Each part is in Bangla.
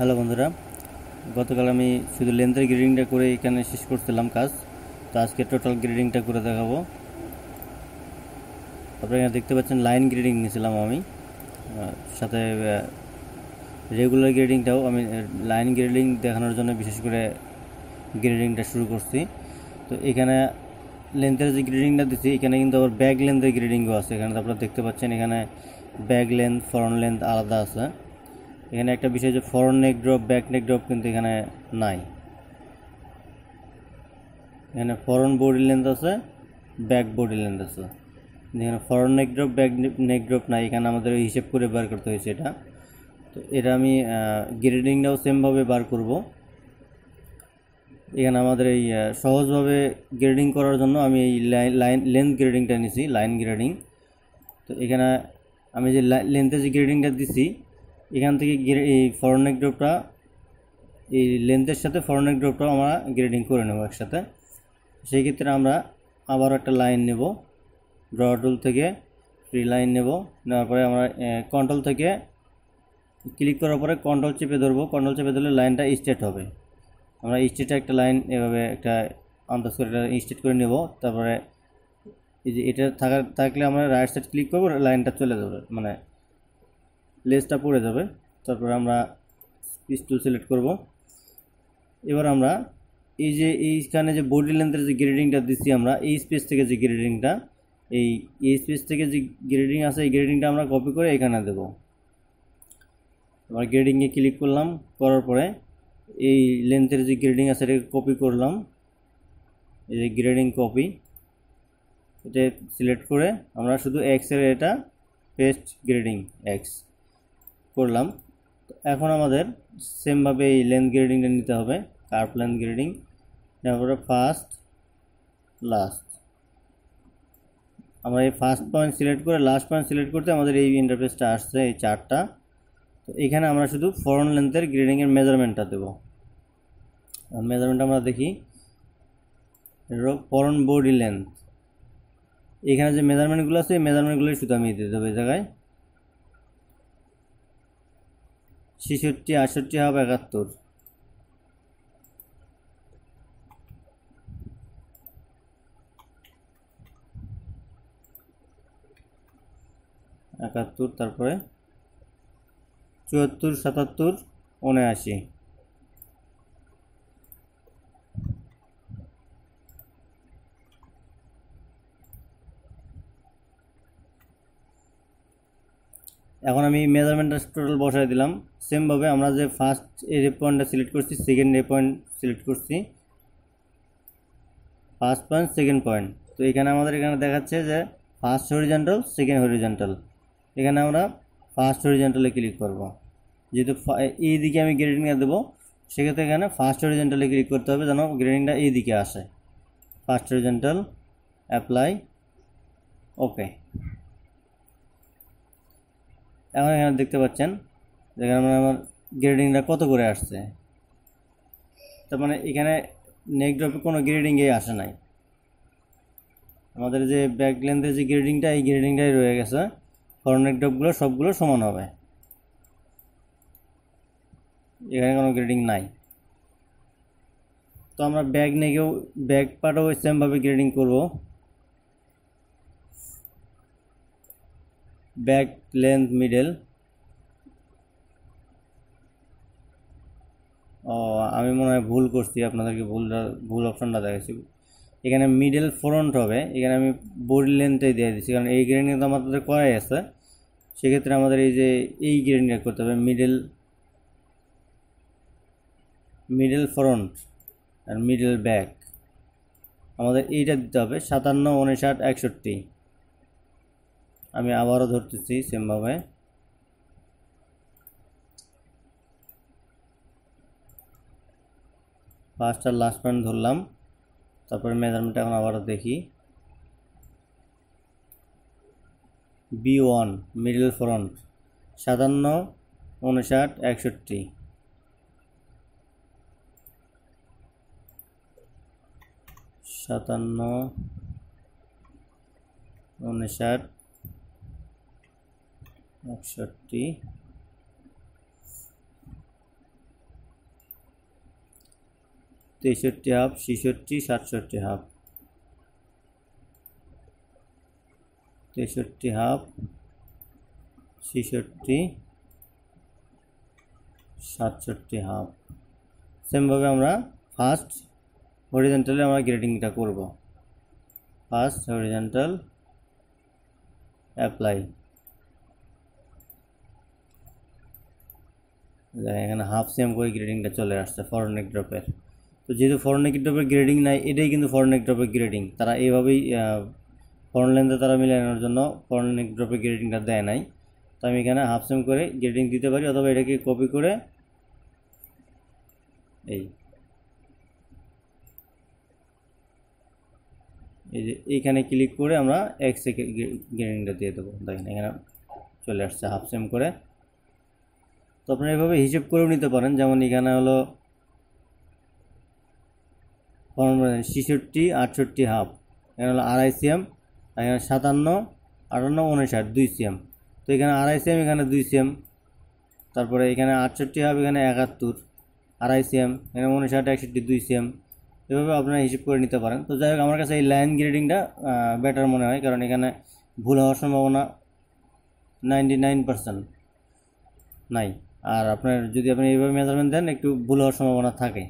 হ্যালো বন্ধুরা, গতকাল আমি শুধু লেন্থের গ্রেডিংটা করে এখানে শেষ করছিলাম কাজ। তো আজকে টোটাল গ্রেডিংটা করে দেখাবো। আপনারা এখানে দেখতে পাচ্ছেন লাইন গ্রেডিং নিয়েছিলাম আমি, সাথে রেগুলার গ্রেডিংটাও আমি লাইন গ্রেডিং দেখানোর জন্য বিশেষ করে গ্রেডিংটা শুরু করছি। তো এখানে লেন্থের যে গ্রেডিংটা দিচ্ছি, এখানে কিন্তু আবার ব্যাক লেন্থের গ্রেডিংও আছে। এখানে আপনারা দেখতে পাচ্ছেন এখানে ব্যাক লেন্থ ফ্রন্ট লেন্থ আলাদা আছে। এখানে একটা বিষয় যে forward neck drop back neck drop কিন্তু এখানে নাই। এখানে ফরওয়ার্ড বডি লেন্থ আছে, ব্যাক বডি লেন্থ আছে। এখানে forward neck drop back neck drop নাই, এখানে আমাদের হিসেব করে বার করতে হয়েছে এটা। তো এটা আমি গ্রেডিংটাও সেমভাবে বার করব। এখানে আমাদের এই সহজভাবে গ্রেডিং করার জন্য আমি এই লাইন লেন্থ গ্রেডিংটা নিছি, লাইন গ্রেডিং। তো এখানে আমি যে লেন্থে যে গ্রেডিংটা দিছি, এখান থেকে এই ফরওয়ার্ড নেক ড্রপটা এই লেন্থের সাথে ফরওয়ার্ড নেক ড্রপটাও আমরা গ্রেডিং করে নেব একসাথে। সেই ক্ষেত্রে আমরা আবার একটা লাইন নেব, ড্র টুল থেকে ফ্রি লাইন নেব। নেওয়ার পরে আমরা কন্ট্রোল থেকে ক্লিক করার পরে কন্ট্রোল চেপে ধরবো। কন্ট্রোল চেপে ধরলে লাইনটা স্ট্রেট হবে। আমরা স্ট্রেটে একটা লাইন এভাবে একটা আন্দাজ করে স্ট্রেট করে নেব। তারপরে এই যে এটা থাকলে আমরা রাইট সাইড ক্লিক করবো, লাইনটা চলে যাবে, মানে লেজটা পড়ে যাবে। তারপরে আমরা পিস টুল সিলেক্ট করব। এবার আমরা এই যে এইখানে যে বডি লেন্থের যে গ্রেডিংটা দিচ্ছি, আমরা এই স্পেস থেকে যে গ্রেডিংটা এই স্পেস থেকে যে গ্রেডিং আছে, এই গ্রেডিংটা আমরা কপি করে এখানে দেব। আমরা গ্রেডিংয়ে ক্লিক করলাম, করার পরে এই লেন্থের যে গ্রেডিং আছে এটাকে কপি করলাম। এই যে গ্রেডিং কপি, এটা সিলেক্ট করে আমরা শুধু এক্সের এটা পেস্ট গ্রেডিং এক্স করলাম। এখন আমাদের সেমভাবে এই লেন্থ গ্রেডিংটা নিতে হবে, কার্ভ লেন্থ গ্রেডিং। তারপরে ফার্স্ট লাস্ট, আমরা এই ফার্স্ট পয়েন্ট সিলেক্ট করে লাস্ট পয়েন্ট সিলেক্ট করতে আমাদের এই ইন্টারফেসটা আসছে, এই চারটা। তো এখানে আমরা শুধু ফরওয়ার্ড লেন্থের গ্রেডিংয়ের মেজারমেন্টটা দেবো। মেজারমেন্ট আমরা দেখি, ফরওয়ার্ড বডি লেন্থ, এখানে যে মেজারমেন্টগুলো আছে এই মেজারমেন্টগুলোই শুধু আমি দিয়ে দেবো। এই জায়গায় 66, 68, 71, 71, তারপরে 74, 77, 79, এখন আমি মেজারমেন্টটা টোটাল বসাই দিলাম। সেমভাবে আমরা যে ফার্স্ট এ পয়েন্টটা সিলেক্ট করছি, সেকেন্ড এ পয়েন্ট সিলেক্ট করছি, ফার্স্ট পয়েন্ট সেকেন্ড পয়েন্ট। তো এখানে আমাদের এখানে দেখাচ্ছে যে ফার্স্ট হরিজন্টাল সেকেন্ড হরিজন্টাল। এখানে আমরা ফার্স্ট হরিজন্টালে ক্লিক করব। যেহেতু এই দিকে আমি গ্রেডিংটা দেবো, সেক্ষেত্রে এখানে ফার্স্ট হরিজন্টালে ক্লিক করতে হবে যেন গ্রেডিংটা এই দিকে আসে। First horizontal, apply, okay. এখন এখানে দেখতে পাচ্ছেন যেখানে আমার গ্রেডিংটা কত করে আসছে। তার মানে এখানে নেক ড্রপে কোনো গ্রেডিংয়ে আসে নাই। আমাদের যে ব্যাক লেন্থের যে গ্রেডিংটা, এই গ্রেডিংটাই রয়ে গেছে। ফরওয়ার্ড নেক ড্রপগুলো সবগুলো সমান হবে, এখানে কোনো গ্রেডিং নাই। তো আমরা ব্যাক নেকেও ব্যাক পার্টও সেমভাবে গ্রেডিং করব। ব্যাক লেন্থ মিডল, ও আমি মনে হয় ভুল করছি, আপনাদেরকে ভুল অপশনটা দেখাচ্ছি। এখানে মিডল ফ্রন্ট হবে, এখানে আমি বডি লেন্থটাই দিয়ে দিচ্ছি, কারণ এই গ্রেডিং তো আমাদের করাই আছে। সেক্ষেত্রে আমাদের এই যে এই গ্রেডিংটা করতে হবে, মিডল ফ্রন্ট আর মিডল ব্যাক, আমাদের এইটা দিতে হবে। 57, 59, 61, আমি আবারও ধরতেছি সেমভাবে। ফার্স্ট আর লাস্ট পয়েন্ট ধরলাম, তারপরে মেজারমেন্ট এখন আবারও দেখি। B1 middle front 57, 59, 61, 57, 59, 61, 63 half 66 67 half 63 half 66 67 half. সেমভাবে আমরা ফার্স্ট হরিজন্টালে আমরা গ্রেডিংটা করব। ফার্স্ট হরিজন্টাল অ্যাপ্লাই, এখানে হাফ সেম করে গ্রেডিংটা চলে আসছে ফরেন নেক ড্রপের। তো যেহেতু ফরেন নেক ড্রপের গ্রেডিং নাই, এটাই কিন্তু ফরেন নেক ড্রপের গ্রেডিং। তারা এইভাবেই ফরেন লেন্থে তারা মিলানোর জন্য ফরেন নেক ড্রপের গ্রেডিংটা দেয় নাই। তো আমি এখানে হাফ সেম করে গ্রেডিং দিতে পারি, অথবা এটাকে কপি করে এই যে এইখানে ক্লিক করে আমরা এক্সে গ্রেডিংটা দিয়ে দেবো। দেখেন এখানে চলে আসছে হাফ সেম করে। তো আপনারা এভাবে হিসেব করেও নিতে পারেন। যেমন এখানে হলো 66 68 হাফ, এখানে হলো 2.5 সিএম, এখানে 57 58 59 2 সিএম। তো এখানে 2.5 সিএম, এখানে 2 সিএম। তারপরে এখানে 68 হাফ, এখানে 71 2.5 সিএম, এখানে 59 61 2 সিএম। এভাবে আপনারা হিসেব করে নিতে পারেন। তো যাই হোক, আমার কাছে এই লাইন গ্রেডিংটা বেটার মনে হয়, কারণ এখানে ভুল হওয়ার সম্ভাবনা 99% নাই। আর আপনার যদি আপনি এইভাবে মেজারমেন্ট দেন, একটু ভুল হওয়ার সম্ভাবনা থাকে।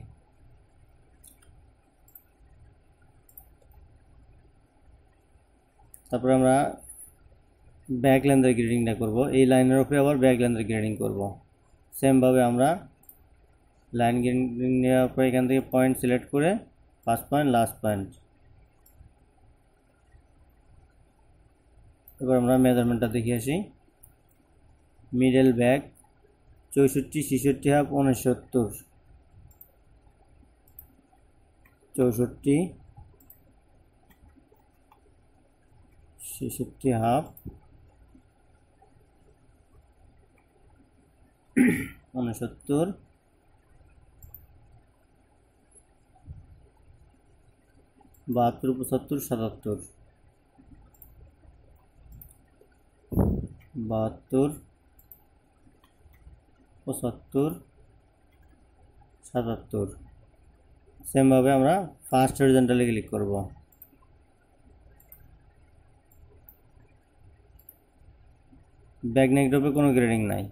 তারপরে আমরা ব্যাক লেন্থের গ্রেডিংটা করব। এই লাইনের উপরে আবার ব্যাক লেন্থের গ্রেডিং করব। সেমভাবে আমরা লাইন গ্রেডিং নেওয়ার পর এখান থেকে পয়েন্ট সিলেক্ট করে ফার্স্ট পয়েন্ট লাস্ট পয়েন্ট, এবার আমরা মেজারমেন্টটা দেখে আসি। Middle back 64 66 half 69 64 66 half 69 72 75 77 72 75 77। সেমভাবে আমরা ফার্স্ট হরিজন্টালে ক্লিক করব। ব্যাক নেক ড্রপে কোনো গ্রেডিং নাই,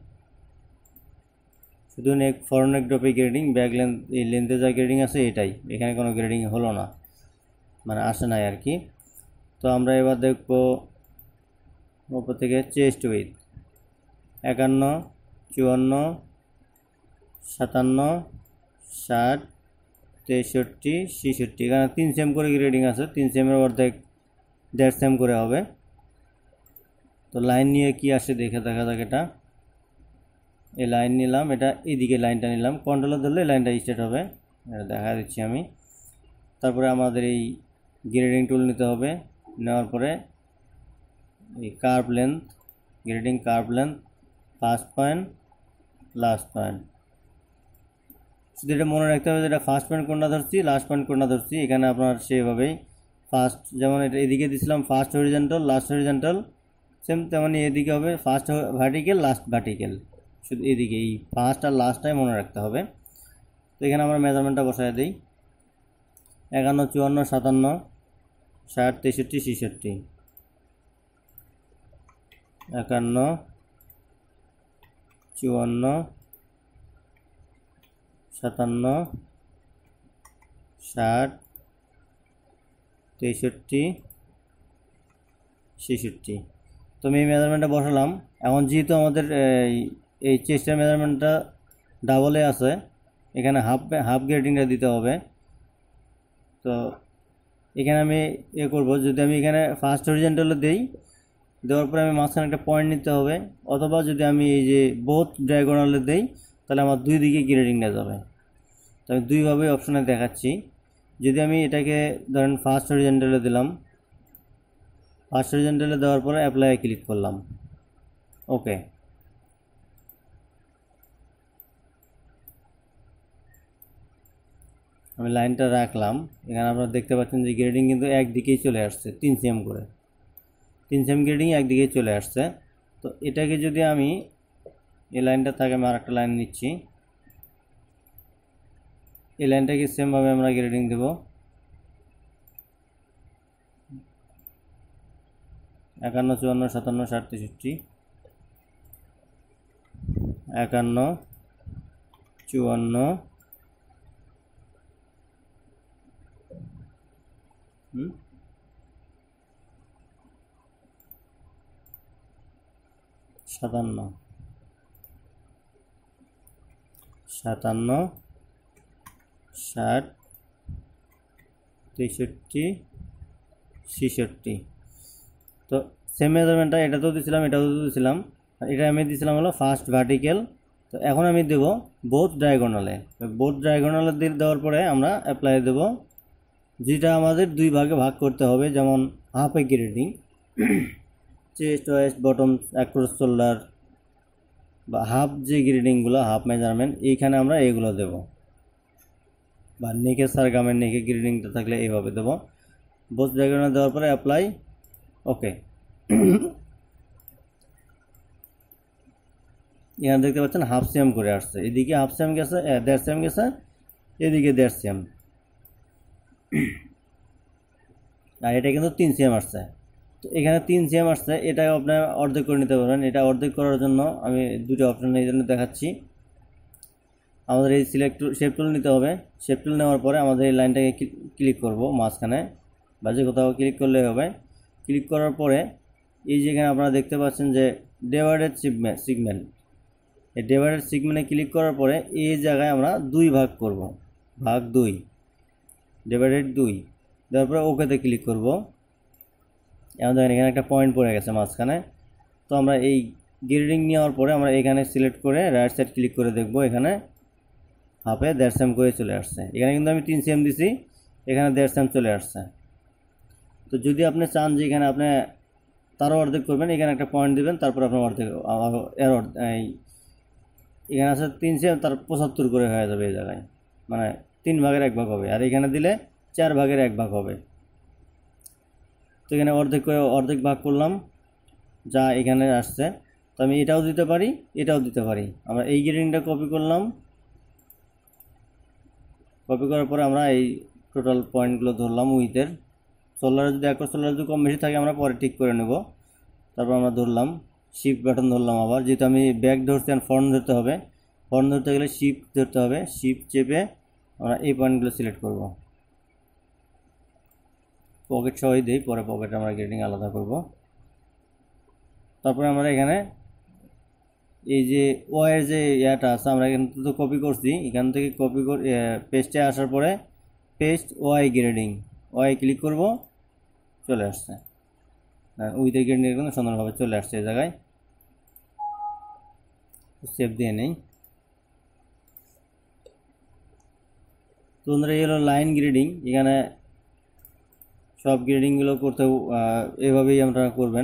শুধু ফরন নেক ড্রপে গ্রেডিং। ব্যাক লেন্থ, এই লেন্থে যা গ্রেডিং আছে এটাই, এখানে কোনো গ্রেডিং হলো না, মানে আসে নাই আর কি। তো আমরা এবার দেখব উপর থেকে চেস্ট উইথ 51 54 57 60 63 66। এখানে 3 সেম করে গ্রেডিং আছে, 3 সেমের অর্ধেক 1.5 সেম করে হবে। তো লাইন নিয়ে কি আসে দেখা যাক। এটা এই লাইন নিলাম, এটা এইদিকে লাইনটা নিলাম, কন্ট্রোলার ধরলে লাইনটা স্টার্ট হবে, এটা দেখা দিচ্ছি আমি। তারপরে আমাদের এই গ্রেডিং টুল নিতে হবে, নেওয়ার পরে এই curve length grading, curve length first point last point. শুধু এটা মনে রাখতে হবে যে এটা ফার্স্ট পয়েন্ট কোনটা ধরছি, লাস্ট পয়েন্ট কোনটা ধরছি। এখানে আপনার সেভাবেই ফার্স্ট, যেমন এটা এদিকে দিছিলাম first horizontal last horizontal, same তেমনই এদিকে হবে ফার্স্ট ভার্টিক্যাল লাস্ট ভার্টিক্যাল। শুধু এদিকে এই ফার্স্ট আর লাস্টটাই মনে রাখতে হবে। তো এখানে আমরা মেজারমেন্টটা বসায় দিই 51 54 57 60 63 66। 51 54 57 60 63 66। তো আমি এই মেজারমেন্টটা বসালাম। এখন যেহেতু আমাদের এই চেস্টের মেজারমেন্টটা ডাবলে আছে, এখানে হাফ গ্রেডিংটা দিতে হবে। তো এখানে আমি করব, যদি আমি এখানে ফার্স্ট হরিজন্টালে দেই, দেওয়ার পরে আমি মাঝখানে একটা পয়েন্ট নিতে হবে, অথবা যদি আমি এই যে বোথ ডায়াগোনালে দেই, তাহলে আমার দুই দিকে গ্রেডিংটা যাবে। তো আমি দুইভাবে অপশনে দেখাচ্ছি। যদি আমি এটাকে ধরেন ফার্স্ট হরিজন্টালে দিলাম, ফার্স্ট হরিজন্টালে দেওয়ার পরে অ্যাপ্লাই ক্লিক করলাম, ওকে। আমি লাইনটা রাখলাম। এখানে আপনারা দেখতে পাচ্ছেন যে গ্রেডিং কিন্তু একদিকেই চলে আসছে, 3 সেম করে 3 সেম গ্রেডিং একদিকেই চলে আসছে। তো এটাকে যদি আমি এই লাইনটা থাকে, আমি আরেকটা লাইন নিচ্ছি, এই লাইনটাকে সেমভাবে আমরা গ্রেডিং দেব। 51, 54, 57, 60, 63, 51, 54, 57, 57, 60, 63, 66। তো সেম মেজারমেন্টটা এটাতেও দিয়েছিলাম, এটাতেও দিয়েছিলাম, আর এটা আমি দিয়েছিলাম হলো ফার্স্ট ভার্টিক্যাল। তো এখন আমি দেব বোথ ডায়াগোনালে। বোথ ডায়াগোনালে দেওয়ার পরে আমরা অ্যাপ্লাই দেব, যেটা আমাদের দুই ভাগে ভাগ করতে হবে। যেমন হাফে grading, chest, waist, bottom, across shoulder বা হাফ যে গ্রেডিংগুলো, হাফ মেজারমেন্ট, এইখানে আমরা এইগুলো দেব। বা নেকে সারগামের নেকে গ্রেডিংটা থাকলে এইভাবে দেব। বোথ ডায়াগোনাল দেওয়ার পরে অ্যাপ্লাই, ওকে। এখানে দেখতে পাচ্ছেন হাফ সেম করে আসছে, এদিকে হাফ সেম গেছে, 1.5 সেম গেছে, এদিকে 1.5 সেম, আর এটা কিন্তু 3 সেম আসছে। তো এখানে 3 সেম আসছে, এটাও আপনি অর্ধেক করে নিতে পারবেন। এটা অর্ধেক করার জন্য আমি দুটো অপশন এই জন্য দেখাচ্ছি। আমাদের এই সিলেক্ট শেপ টুল নিতে হবে। শেপ টুল নেওয়ার পরে আমাদের এই লাইনটাকে ক্লিক করব মাঝখানে, বা যে কোথাও ক্লিক করলে হবে। ক্লিক করার পরে এই যেখানে আপনারা দেখতে পাচ্ছেন যে ডিভাইডেড সিগমেন্ট, এই ডিভাইডেড সিগমেন্টে ক্লিক করার পরে এই জায়গায় আমরা 2 ভাগ করব, ভাগ 2, ডিভাইডেড 2 দেওয়ার পরে ওকেতে ক্লিক করব। আমাদের এখানে একটা পয়েন্ট পড়ে গেছে মাঝখানে। তো আমরা এই গ্রেডিং নেওয়ার পরে আমরা এখানে সিলেক্ট করে রাইট সাইড ক্লিক করে দেখব, এখানে হাফে 1.5 সেম করে চলে আসছে। এখানে কিন্তু আমি 3 সেম দিছি, এখানে 1.5 সেম চলে আসছে। তো যদি আপনি চান যে এখানে আপনি তারও অর্ধেক করবেন, এখানে একটা পয়েন্ট দেবেন, তারপর আপনার অর্ধেক এখানে আছে 3 সেম, তার 75 করে হয়ে যাবে এই জায়গায়, মানে 3 ভাগের 1 ভাগ হবে। আর এখানে দিলে 4 ভাগের 1 ভাগ হবে। তো এখানে অর্ধেক করে অর্ধেক ভাগ করলাম, যা এখানে আসছে। তো আমি এটাও দিতে পারি, এটাও দিতে পারি। আমরা এই গ্রেডিংটা কপি করলাম, কপি করার পরে আমরা এই টোটাল পয়েন্টগুলো ধরলাম উইথের। শোল্ডারে যদি একটা শোল্ডার যদি কম বেশি থাকে আমরা পরে ঠিক করে নেব। তারপর আমরা ধরলাম, শিফট বাটন ধরলাম আবার, যেহেতু আমি ব্যাক ধরছি আর ফ্রন্ট ধরতে হবে। ফ্রন্ট ধরতে গেলে শিফট ধরতে হবে, শিফট চেপে আমরা এই পয়েন্টগুলো সিলেক্ট করব। পকেট সহই দিই, পরে পকেটে আমরা গ্রেডিং আলাদা করব। তারপরে আমরা এখানে এই যে ওয়াইয়ের যে ইয়াটা আছে, আমরা এখান থেকে তো কপি করছি, এখান থেকে কপি করে পেস্টে আসার পরে paste Y grading, Y click করব, চলে আসছে। উইথের গ্রেডিং কিন্তু সুন্দরভাবে চলে আসছে এই জায়গায়। সেভ দিয়ে নেই। তো বন্ধুরা এই হলো লাইন গ্রেডিং। এখানে সব গ্রেডিংগুলো করতেও এভাবেই আপনারা করবেন।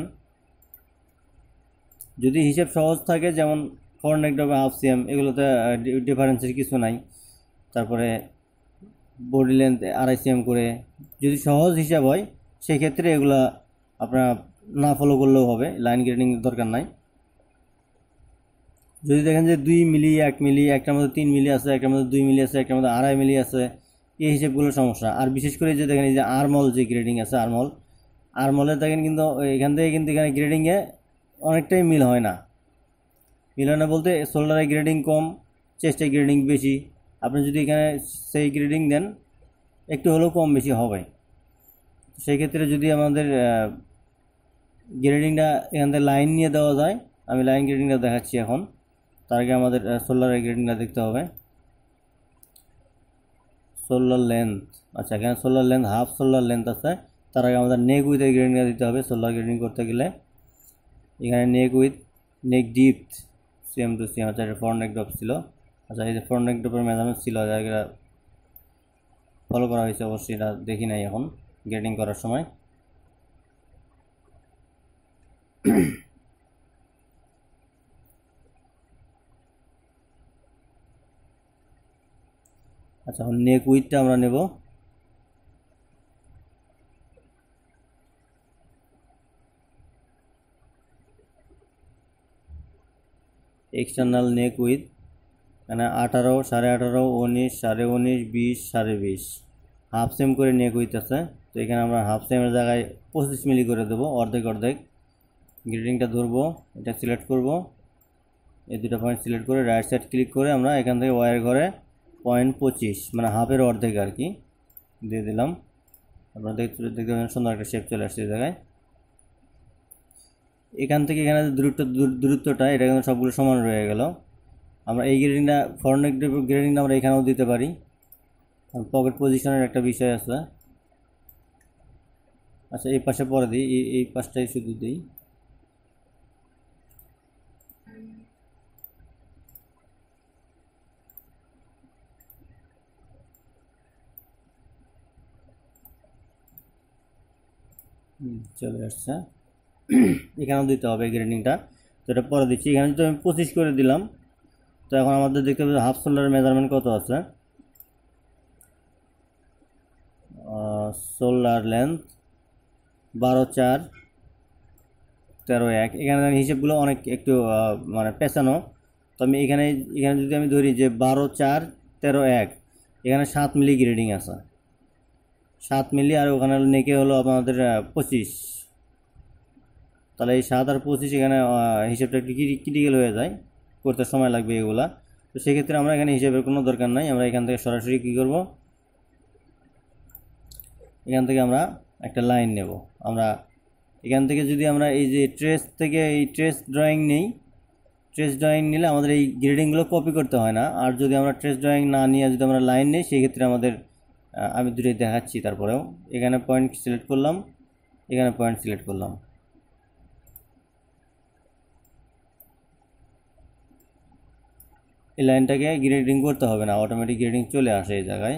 যদি হিসাব সহজ থাকে, যেমন ফর নেক বা হাফ সিএম, এগুলোতে ডিফারেন্সের কিছু নাই। তারপরে বডি লেন্থ 2.5 সিএম করে, যদি সহজ হিসাব হয় সেক্ষেত্রে এগুলা আপনারা না ফলো করলেও হবে, লাইন গ্রেডিং দরকার নাই। যদি দেখেন যে 2 মিলি, 1 মিলি, একটার মধ্যে 3 মিলি আছে, একটার মধ্যে 2 মিলি আছে, একটার মধ্যে 2.5 মিলি আছে, এই হিসেবগুলো সমস্যা। আর বিশেষ করে যে দেখেন এই যে আরমল যে গ্রেডিং আছে, আরমলে দেখেন কিন্তু এখান থেকে কিন্তু এখানে গ্রেডিংয়ে অনেকটাই মিল হয় না। মিল হয় না বলতে শোল্ডারে গ্রেডিং কম, চেস্টে গ্রেডিং বেশি। আপনি যদি এখানে সেই গ্রেডিং দেন একটু হলেও কম বেশি হবে। সেই ক্ষেত্রে যদি আমাদের গ্রেডিংটা এখান থেকে লাইন নিয়ে দেওয়া যায়, আমি লাইন গ্রেডিংটা দেখাচ্ছি এখন। তার আগে আমাদের শোল্ডারের গ্রেডিংটা দেখতে হবে। শোল্ডার লেন্থ, আচ্ছা এখানে shoulder length, half shoulder length আছে। তার আগে আমাদের নেক উইথের গ্রেডিংটা দিতে হবে শোল্ডার গ্রেডিং করতে গেলে। এখানে neck width, neck depth same to same. আচ্ছা এটা ফ্রন্ট নেক ড্রপ ছিল। আচ্ছা এই যে ফ্রন্ট নেক ড্রপের মেজারমেন্ট ছিল, এটা ফলো করা হয়েছে অবশ্যই, এটা দেখি নাই এখন গ্রেডিং করার সময়। আচ্ছা এখন নেক উইথটা আমরা নেব। এক্সটার্নাল নেক উইথ এখানে 18, 18.5, 19, 19.5, 20, 20.5 হাফ সেম করে নিয়ে কইতেছে। তো এখানে আমরা হাফ সেমের জায়গায় 25 মিলি করে দেবো, অর্ধেক অর্ধেক। গ্রেডিংটা ধরবো, এটা সিলেক্ট করব, এই দুটো পয়েন্ট সিলেক্ট করে রাইট সাইড ক্লিক করে আমরা এখান থেকে ওয়ার ঘরে 0.25 মানে হাফের অর্ধেক আর কি দিয়ে দিলাম। আপনারা দেখতে সুন্দর একটা শেপ চলে আসছে এই জায়গায়। এখান থেকে এখানে দূরত্বটা এটা কিন্তু সবগুলো সমান রয়ে গেল। আমরা এই গ্রেডিংটা ফরনেক গ্রেডিংটা আমরা এখানেও দিতে পারি। পকেট পজিশনের একটা বিষয় আছে। আচ্ছা এই পাশে পরে দিই, এই পাশটাই শুধু দিই। চলে আসছে, এখানেও দিতে হবে গ্রেডিংটা। তো এটা পরে দিচ্ছি। এখানে যদি আমি 25 করে দিলাম, তো এখন আমাদের দেখতে হবে হাফ শোল্ডারের মেজারমেন্ট কত আছে। Shoulder length 12.4, 13.1। এখানে হিসেবগুলো অনেক একটু মানে পেছানো। তো আমি এখানে যদি আমি ধরি যে 12.4, 13.1, এখানে 7 মিলি গ্রেডিং আছে, 7 মিলি। আর ওখানে নেকে হলো আমাদের 25। তাহলে এই 7 আর 25 এখানে হিসেবটা একটু ক্রিটিক্যাল হয়ে যায়, করতে সময় লাগবে এগুলা। তো সেক্ষেত্রে আমরা এখানে হিসেবের কোনো দরকার নাই। আমরা এখান থেকে সরাসরি কী করব, এখান থেকে আমরা একটা লাইন নেব। আমরা এখান থেকে যদি আমরা এই যে ট্রেস থেকে এই ট্রেস ড্রয়িং নেই, ট্রেস ড্রয়িং নিলে আমাদের এই গ্রেডিংগুলো কপি করতে হয় না। আর যদি আমরা ট্রেস ড্রয়িং না নিয়ে যদি আমরা লাইন নিই, সেক্ষেত্রে আমাদের আমি দুটোই দেখাচ্ছি। তারপরেও এখানে পয়েন্ট সিলেক্ট করলাম, এখানে পয়েন্ট সিলেক্ট করলাম। এই লাইনটাকে গ্রেডিং করতে হবে না, অটোমেটিক গ্রেডিং চলে আসে এই জায়গায়।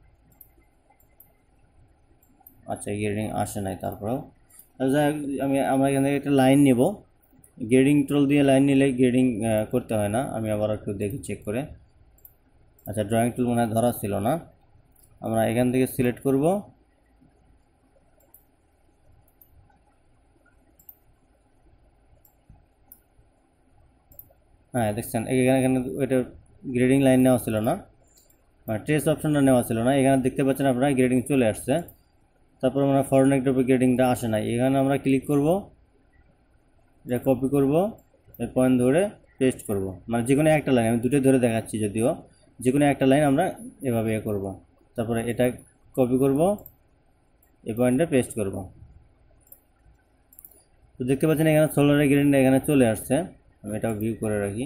আচ্ছা গ্রেডিং আসে নাই, তারপরেও আমরা এখান থেকে একটা লাইন নেব। গ্রেডিং টুল দিয়ে লাইন নিলে গ্রেডিং করতে হয় না। আমি আবার একটু দেখি চেক করে। আচ্ছা ড্রয়িং টুল মনে হয় ধরা ছিল না। আমরা এখান থেকে সিলেক্ট করব, হ্যাঁ দেখছেন এখানে এটা গ্রেডিং লাইন নেওয়া ছিল না, মানে ট্রেস অপশনটা নেওয়া ছিল না। এখানে দেখতে পাচ্ছেন আপনারা গ্রেডিং চলে আসছে। তারপর আমরা ফরনেক ড্রপে গ্রেডিংটা আসে নাই। এখানে আমরা ক্লিক করব, এটা কপি করব, এই পয়েন্ট ধরে পেস্ট করব। মানে যে কোনো একটা লাইন, আমি দুটোই ধরে দেখাচ্ছি যদিও, যে কোনো একটা লাইন আমরা এভাবে করব। তারপরে এটা কপি করব, এই পয়েন্টে পেস্ট করব। তো দেখতে পাচ্ছেন এখানে সোলারের গ্রেডিংটা এখানে চলে আসছে। আমি এটা ভিউ করে রাখি।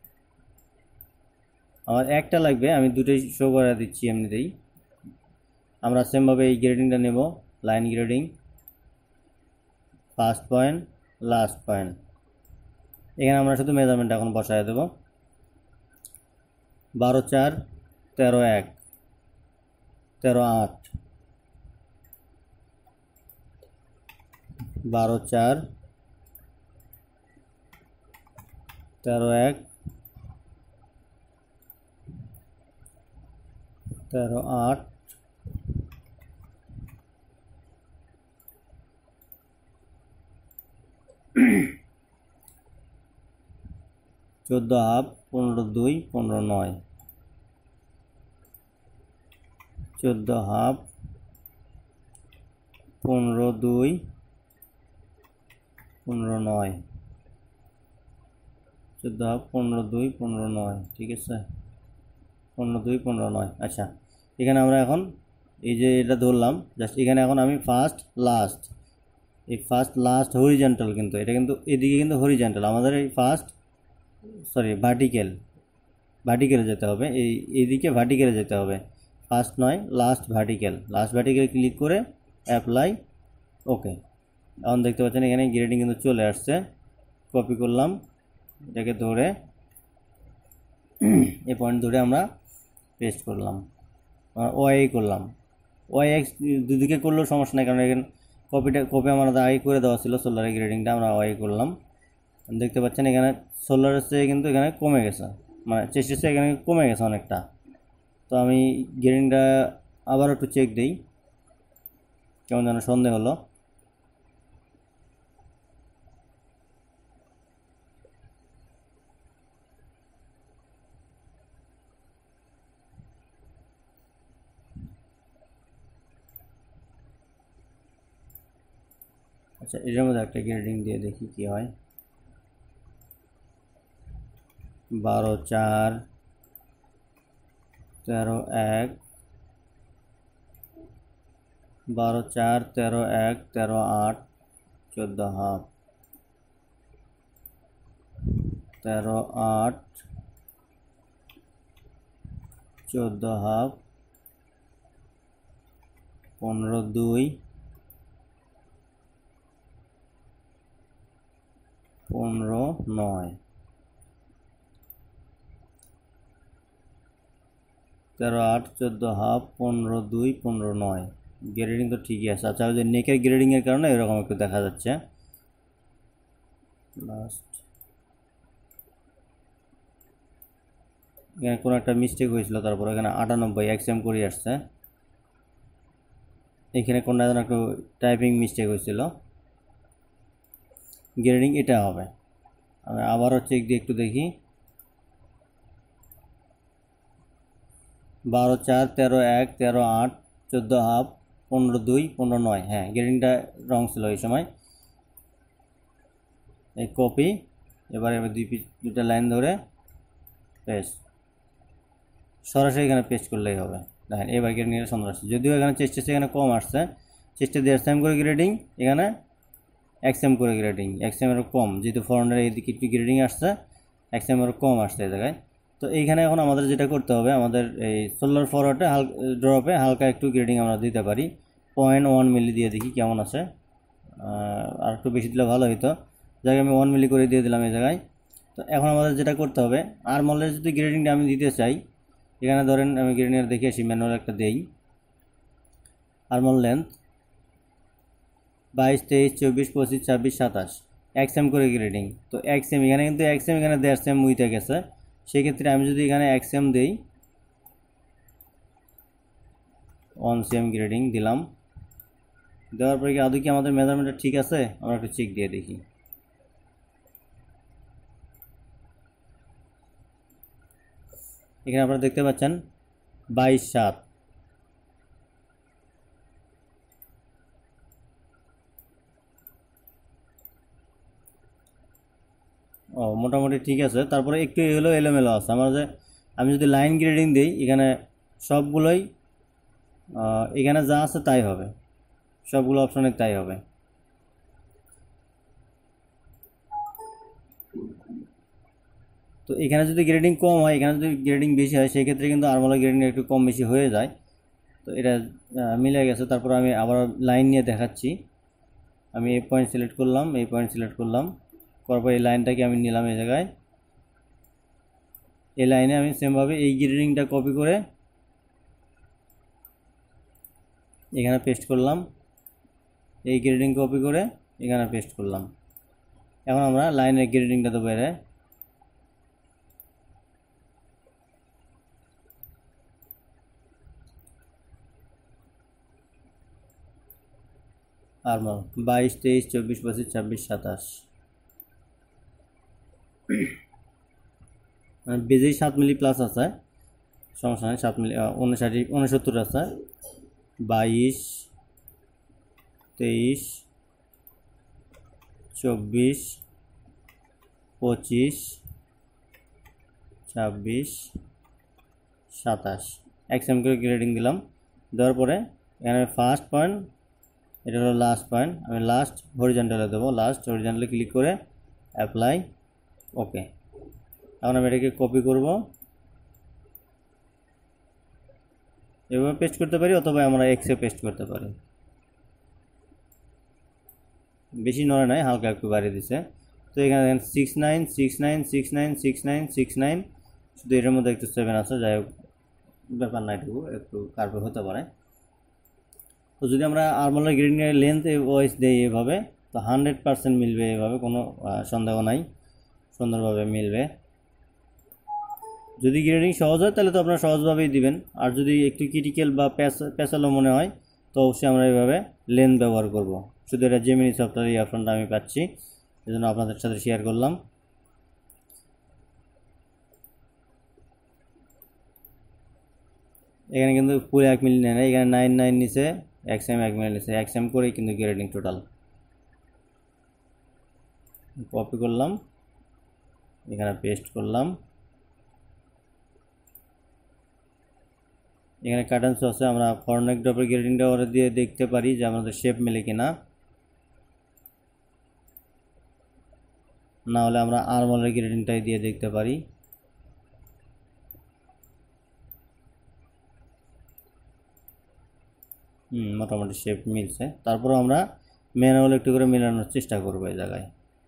আমার একটা লাগবে, আমি দুটোই শো করে দিচ্ছি এমনিতেই। আমরা সেমভাবে এই গ্রেডিংটা নেব, line grading, first point, last point. এখানে আমরা শুধু মেজারমেন্ট এখন বসায় দেব। 12.4, 13.1, 13.8, 12.4, 13.1, 13.8, 14.5, 15.2, 15.9, 14.5, 15.2, 15.9, 14.5, 15.2, 15.9। ঠিক আছে, 15.2, 15.9। আচ্ছা এখানে আমরা এখন এই যে এটা ধরলাম, জাস্ট এখানে এখন আমি ফার্স্ট লাস্ট, এই ফার্স্ট লাস্ট হরিজন্টাল, কিন্তু এটা কিন্তু এদিকে কিন্তু হরিজন্টাল আমাদের, এই ফার্স্ট ভার্টিক্যালে যেতে হবে, এইদিকে ভার্টিক্যালে যেতে হবে, ফার্স্ট নয় লাস্ট ভার্টিক্যাল। লাস্ট ভার্টিক্যালে ক্লিক করে অ্যাপ্লাই, ওকে। এখন দেখতে পাচ্ছেন এখানে গ্রেডিং কিন্তু চলে আসছে। কপি করলাম, এটাকে ধরে এই পয়েন্ট ধরে আমরা পেস্ট করলাম, ওয়াই করলাম। ওয়াই এক্স দুদিকে করলেও সমস্যা নেই, কারণ এখানে কপি আমার আগে করে দেওয়া ছিল সোলারের গ্রেডিংটা, আমরা ওয়াই করলাম। দেখতে পাচ্ছেন এখানে সোলারের চেয়ে কিন্তু এখানে কমে গেছে, মানে চেষ্টার চেয়ে এখানে কমে গেছে অনেকটা। তো আমি গ্রেডিংটা আবার একটু চেক দিই, কেমন যেন সন্দেহ হলো। আচ্ছা, এটার মধ্যে একটা গ্রেডিং দিয়ে দেখি কি হয়। 12/4, 13/1, 12/4, 13/1, 13/8, 14.5, 13/8, 14.5, 15/2, 15/9, 13/8, 14.5, 15/2, 15/9 গ্রেডিং তো ঠিকই আছে। আচ্ছা, ওই যে নেকের গ্রেডিংয়ের কারণে এরকম একটু দেখা যাচ্ছে। লাস্ট এখানে কোনো একটা মিস্টেক হয়েছিল, তারপর এখানে 98 এক্সএম করে আসছে। এখানে কোনো একটু টাইপিং মিস্টেক হয়েছিল। গ্রেডিং এটা হবে। আমি আবারও চেক দিয়ে একটু দেখি। 12/4, 13/1, 13/8, 14.5, 15/2, 15/9। হ্যাঁ, গ্রেডিংটা রং ছিল এই সময়। এই কপি, এবারে আমি দুইটা লাইন ধরে পেস্ট, সরাসরি এখানে পেস্ট করলেই হবে। দেখেন এবার গ্রেডিংটা সুন্দর আসছে। যদিও এখানে চেষ্টা এখানে কম আসছে, চেষ্টা 1.5 করে গ্রেডিং, এখানে এক্সএম করে গ্রেডিং, এক্সএমের কম, যেহেতু ফরনের এইদিকে একটু গ্রেডিং আসছে, এক্সএমের কম আসছে এই জায়গায়। তো এইখানে এখন আমাদের যেটা করতে হবে, আমাদের এই সোলার ফরওয়ার্ডে ড্রপে হালকা একটু গ্রেডিং আমরা দিতে পারি। 0.1 মিলি দিয়ে দেখি কেমন আছে। আর একটু বেশি দিলে ভালো হতো। জায়গায় আমি 1 মিলি করে দিয়ে দিলাম এই জায়গায়। তো এখন আমাদের যেটা করতে হবে, আর্মলের যদি গ্রেডিংটা আমি দিতে চাই, এখানে ধরেন আমি গ্রেডিংয়ের দেখে আসি, ম্যানুয়াল একটা দেই। আর্মল লেন্থ 22, 23, 24, 25, 26, 27 এক্সএম করে গ্রেডিং। তো এক্সএম এখানে কিন্তু এক্সএম এখানে 1.5 সেম উইতে গেছে। সেক্ষেত্রে আমি যদি এখানে এক্সএম দিই, 1 সেম গ্রেডিং দিলাম। দেওয়ার পরে কি আদৌ কি আমাদের মেজারমেন্টটা ঠিক আছে? আমরা একটু চেক দিয়ে দেখি। এখানে আপনারা দেখতে পাচ্ছেন 22/7। ও, মোটামুটি ঠিক আছে। তারপরে একটু এলোমেলো আছে আমার। যে আমি যদি লাইন গ্রেডিং দিই, এখানে সবগুলোই এখানে যা আছে তাই হবে, সবগুলো অপশনে তাই হবে। তো এখানে যদি গ্রেডিং কম হয়, এখানে যদি গ্রেডিং বেশি হয়, সেক্ষেত্রে কিন্তু আর্মলের গ্রেডিং একটু কম বেশি হয়ে যায়। তো এটা মিলে গেছে। তারপর আমি আবার লাইন নিয়ে দেখাচ্ছি। আমি এই পয়েন্ট সিলেক্ট করলাম, এই পয়েন্ট সিলেক্ট করলাম, করার পর এই লাইনটাকে আমি নিলাম এই জায়গায়। এই লাইনে আমি সেমভাবে এই গ্রেডিংটা কপি করে এখানে পেস্ট করলাম, এই গ্রেডিং কপি করে এখানে পেস্ট করলাম। এখন আমরা লাইনের গ্রেডিংটা দেবো এর আর্মল 22, 23, 24, 25, 26, 27 বেজেই 7 মিলি প্লাস আছে, সমস্যা নেই। 7 মিলি 69 আছে। 22, 23, 24, 25, 26, 27 এক্সএম করে গ্রেডিং দিলাম। দেওয়ার পরে এখানে ফার্স্ট পয়েন্ট, এটা হলো লাস্ট পয়েন্ট, আমি লাস্ট হরিজন্টালে দেবো। লাস্ট হরিজন্টালে ক্লিক করে অ্যাপ্লাই, ওকে। এখন আমি এটাকে কপি করব, এভাবে পেস্ট করতে পারি, অথবা আমরা এক্সে পেস্ট করতে পারি। বেশি নড়ে নাই, হালকা একটু বাড়িয়ে দিছে। তো এখানে 69, 69, 69, 69, 69, শুধু এটার মধ্যে একটু 7 আছে, যাই হোক ব্যাপার না, একটু কার্ভে হতে পারে। তো যদি আমরা আর্মলের গ্রেডিংয়ের লেন্থ ওয়াইজ দিই এভাবে, তো 100% মিলবে, এভাবে কোনো সন্দেহ নাই, সুন্দরভাবে মিলবে। যদি গ্রেডিং সহজ হয় তাহলে তো আপনারা সহজভাবেই দিবেন, আর যদি একটু ক্রিটিক্যাল বা পেঁচালো মনে হয়, তো অবশ্যই আমরা এইভাবে লেন্থ ব্যবহার করব। শুধু এটা জেমিনি সফটওয়্যার এই অপশনটা আমি পাচ্ছি, এই জন্য আপনাদের সাথে শেয়ার করলাম। এখানে কিন্তু পুরো 1 মিলি নেয় না, এখানে 99 নিচে, এক্সএম 1 মিলি নিচে, এক্সএম করেই কিন্তু গ্রেডিং টোটাল। কপি করলাম, এখানে পেস্ট করলাম। এখানে কাটান্স আছে, আমরা ফরনেক ড্রপের গ্রেডিংটা ওরা দিয়ে দেখতে পারি যে আমাদের শেপ মেলে কিনা। না হলে আমরা আর্মলের গ্রেডিংটাই দিয়ে দেখতে পারি। মোটামুটি শেপ মিলছে। তারপর আমরা ম্যানুয়াল একটু করে মেলানোর চেষ্টা করবো এই জায়গায়।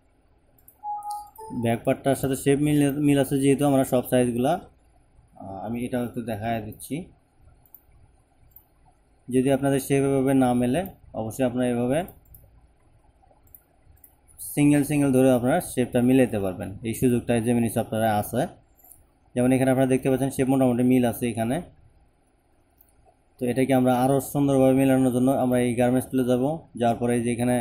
ব্যাক পার্টটার সাথে শেপ মিল আছে যেহেতু আমরা সব সাইজগুলা, আমি এটাও একটু দেখায় দিচ্ছি। যদি আপনাদের শেপ এভাবে না মেলে অবশ্যই আপনারা এভাবে সিঙ্গেল ধরে আপনারা শেপটা মিলাতে পারবেন। এই সুযোগটা জেমিনি সফটওয়্যারে আছে। যেমন এখানে আপনারা দেখতে পাচ্ছেন শেপ মোটামুটি মিল আছে এখানে। তো এটাকে আমরা আরও সুন্দরভাবে মেলানোর জন্য আমরা এই গার্মেন্টস টুলে যাব। যাওয়ার পরে যে এখানে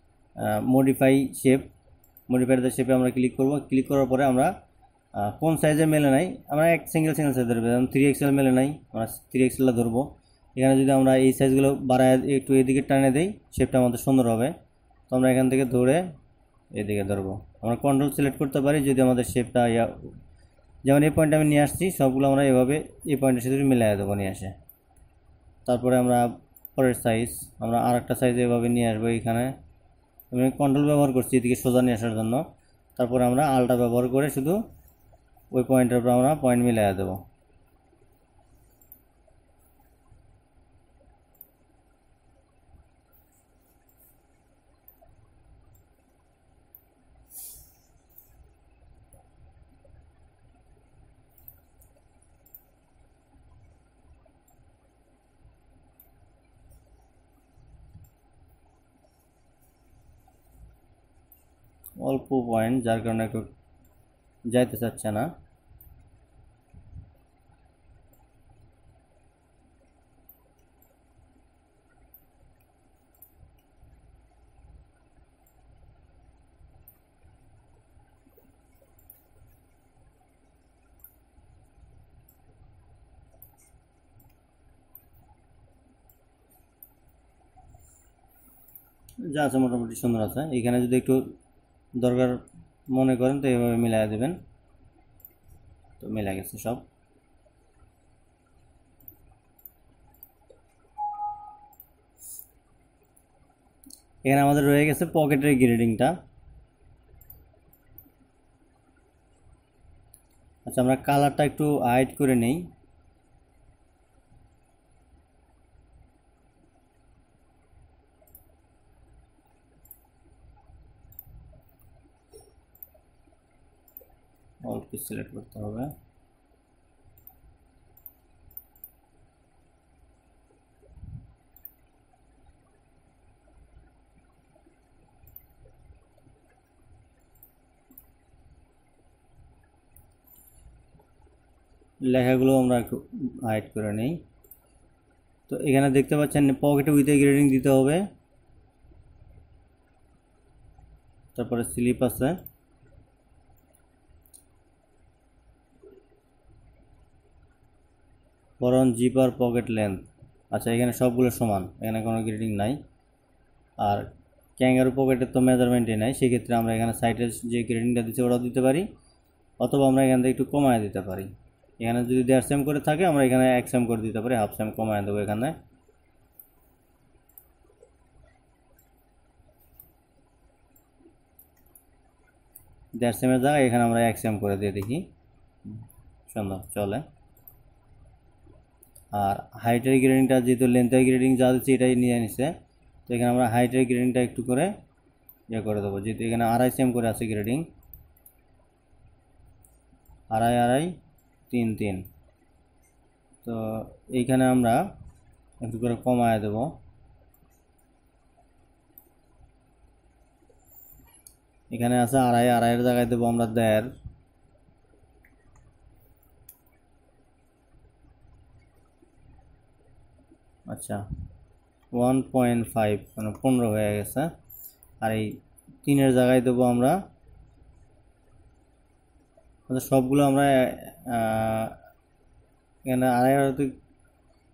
মডিফাই দ্য শেপে আমরা ক্লিক করব। ক্লিক করার পরে আমরা কোন সাইজের মেলে নাই আমরা সিঙ্গেল সাইজ ধরবো। যেমন 3XL মেলে নাই, আমরা 3XL ধরবো। এখানে যদি আমরা এই সাইজগুলো বাড়ায় একটু এদিকে টানে দিই শেপটা আমাদের সুন্দর হবে। তো আমরা এখান থেকে ধরে এদিকে ধরবো। আমরা কন্ট্রোল সিলেক্ট করতে পারি যদি আমাদের শেপটা যেমন এই পয়েন্টে আমি নিয়ে আসছি, সবগুলো আমরা এভাবে এই পয়েন্টের সাথে মিলাই দেবো নিয়ে আসে। তারপরে আমরা পরের সাইজ আমরা আর একটা সাইজে এভাবে নিয়ে আসবো। এখানে আমি কন্ট্রোল ব্যবহার করছি এদিকে সোজা নিয়ে আসার জন্য। তারপরে আমরা আলটা ব্যবহার করে শুধু ওই পয়েন্টের উপর আমরা পয়েন্ট মিলাই দেবো। অল্প পয়েন্ট যার কারণে একটু যাইতে চাচ্ছে না। যা আছে মোটামুটি সুন্দর আছে। এখানে যদি একটু দরকার মনে করেন তো এইভাবে মিলাই দেবেন। তো মিলে গেছে সব। এখানে আমাদের রয়ে গেছে পকেটের গ্রেডিংটা। আচ্ছা, আমরা কালারটা একটু হাইড করে নেই। অল্প সিলেক্ট করতে হবে। লেখাগুলো আমরা একটু হাইড করে নেই। তো এখানে দেখতে পাচ্ছেন পকেটে উইথে গ্রেডিং দিতে হবে। তারপরে স্লিপ আছে, বরং জিপার পকেট লেন্থ। আচ্ছা, এখানে সবগুলো সমান, এখানে কোনো গ্রেডিং নাই। আর ক্যাঙ্গারু পকেটের তো মেজারমেন্টই নাই, সেক্ষেত্রে আমরা এখানে সাইডের যে গ্রেডিংটা দিচ্ছি ওটাও দিতে পারি, অথবা আমরা এখান থেকে একটু কমায় দিতে পারি। এখানে যদি 1.5 সেম করে থাকে আমরা এখানে 1 সেম করে দিতে পারি, 1/2 সেম কমায় দেবো। এখানে 1.5 সেমের জায়গায় এখানে আমরা 1 সেম করে দিয়ে দেখি, সুন্দর চলে। আর হাইটের গ্রেডিংটা যেহেতু লেন্থের গ্রেডিং যা দিচ্ছি এটাই নিয়ে নিছে, তো এখানে আমরা হাইটের গ্রেডিংটা একটু করে করে দেবো। যেহেতু এখানে 2.5 সেম করে আছে গ্রেডিং, 2.5 3 3, তো এইখানে আমরা একটু করে কমায় দেব। এখানে আছে 2.5 জায়গায় দেবো আমরা 1.5। আচ্ছা, 1.5 মানে 15 হয়ে গেছে। আর এই 3-এর জায়গায় দেবো আমরা, সবগুলো আমরা এখানে 2.5।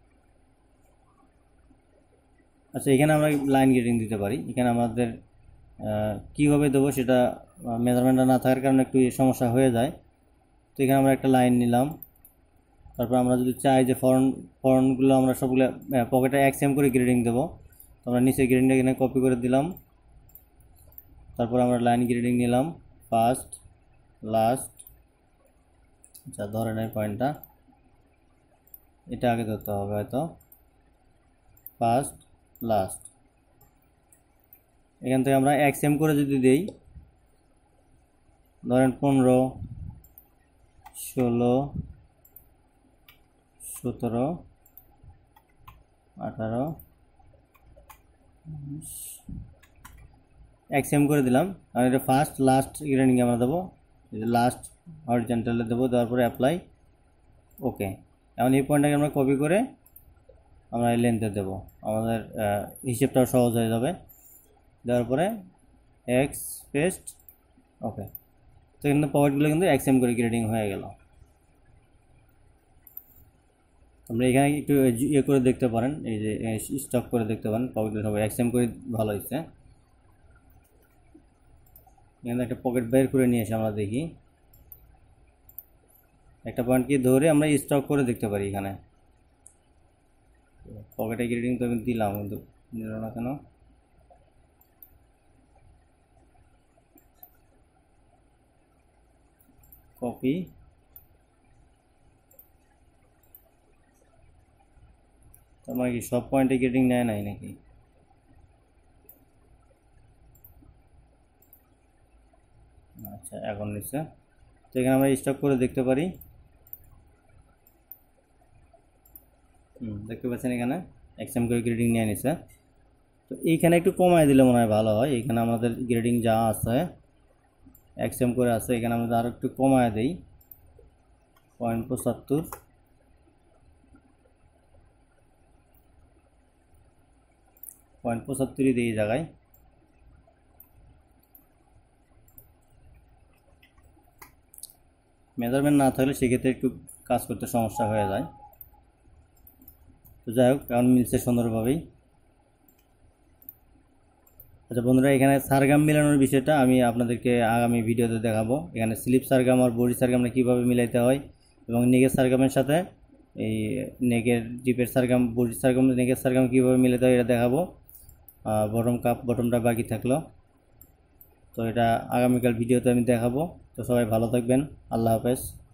আচ্ছা, এখানে আমরা লাইন গ্রেডিং দিতে পারি। এখানে আমাদের কীভাবে দেবো সেটা মেজারমেন্টটা না থাকার কারণে একটু সমস্যা হয়ে যায়। তো এখানে আমরা একটা লাইন নিলাম। তারপর আমরা যদি চাই যে ফন্টগুলো আমরা সবগুলো পকেটে এক সেম করে গ্রেডিং দেবো, তো আমরা নিচে গ্রেডিংটা এখানে কপি করে দিলাম। তারপর আমরা লাইন গ্রেডিং নিলাম, ফার্স্ট, লাস্ট, আচ্ছা ধরে নেই পয়েন্টটা, এটা আগে ধরতে হবে হয়তো, ফার্স্ট, লাস্ট। এখান থেকে আমরা এক সেম করে যদি দেই, ধরেন 15, 16, 17, 18, এক সেম করে দিলাম। আর এটা ফার্স্ট লাস্ট গ্রেডিং আমরা দেবো, লাস্ট হরিজন্টালে দেবো, দেওয়ার পরে অ্যাপ্লাই, ওকে। এখন এই পয়েন্টটাকে আমরা কপি করে আমরা এই লেন্থে দেবো, আমাদের হিসেবটাও সহজ হয়ে যাবে। দেওয়ার পরে এক্স পেস্ট, ওকে। তো কিন্তু পকেটগুলো কিন্তু এক সেম করে গ্রেডিং হয়ে গেল। আমরা এখানে একটু ইয়ে করে দেখতে পারেন, এই যে স্টক করে দেখতে পারেন, পকেটগুলো সবাই এক সেম করে ভালো হয়েছে। এখানে একটা পকেট বের করে নিয়ে এসে আমরা দেখি, একটা পয়েন্টকে ধরে আমরা স্টক করে দেখতে পারি। এখানে পকেটে গ্রেডিং তো আমি দিলাম, কিন্তু দিল না কেন? কপি, তোমার কি সব পয়েন্টে গ্রেডিং নেয় নাই নাকি? আচ্ছা এখন নিচ্ছে। তো এখানে আমরা স্টক করে দেখতে পারি, দেখতে পাচ্ছেন এখানে এক্সাম করে গ্রেডিং নিয়ে নিছে। তো এইখানে একটু কমায় দিলে মনে হয় ভালো হয়। এখানে আমাদের গ্রেডিং যা আছে এক্সাম করে আছে, এখানে আমরা আরও একটু কমায় দিই, 0.75, 0.75 দিই এই জায়গায়। মেজারমেন্ট না থাকলে সেক্ষেত্রে একটু কাজ করতে সমস্যা হয়ে যায়। তো যাই হোক, এখন মিলছে সুন্দরভাবেই। আচ্ছা বন্ধুরা, এখানে সারগাম মিলানোর বিষয়টা আমি আপনাদেরকে আগামী ভিডিওতে দেখাবো। এখানে স্লিপ সারগাম আর বডি সারগামটা কীভাবে মিলাইতে হয়, এবং নেগের সারগামের সাথে এই নেগের ডিপের সারগাম, বডি সারগাম, নেগের সারগাম কীভাবে মিলাতে হয় এটা দেখাবো। বটমটা বাকি থাকলো, তো এটা আগামীকাল ভিডিওতে আমি দেখাবো। তো সবাই ভালো থাকবেন, আল্লাহ হাফেজ।